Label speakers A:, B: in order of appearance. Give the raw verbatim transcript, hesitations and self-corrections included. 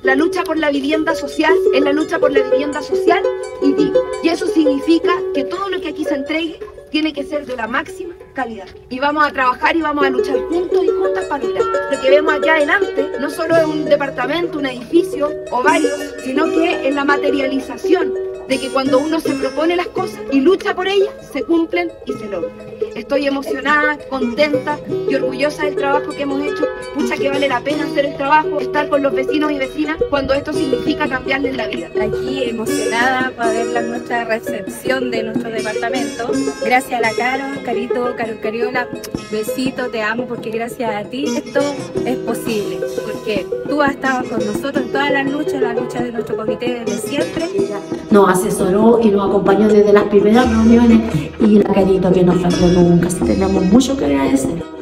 A: La lucha por la vivienda social es la lucha por la vivienda social y digna. Y eso significa que todo lo que aquí se entregue tiene que ser de la máxima calidad. Y vamos a trabajar y vamos a luchar juntos y juntas para lograrlo. Lo que vemos allá adelante no solo es un departamento, un edificio o varios, sino que es la materialización de que cuando uno se propone las cosas y lucha por ellas, se cumplen y se logran. Estoy emocionada, contenta y orgullosa del trabajo que hemos hecho. Pucha que vale la pena hacer el trabajo, estar con los vecinos y vecinas cuando esto significa cambiarles la vida.
B: Aquí emocionada para ver la, nuestra recepción de nuestro departamento. Gracias a la Caro, Carito, Caro Cariola, besito, te amo porque gracias a ti esto es posible. Porque tú has estado con nosotros en todas las luchas, la lucha de nuestro comité desde siempre.
C: Nos asesoró y nos acompañó desde las primeras reuniones y la Carito que nos faltó nunca, así tenemos mucho que agradecer.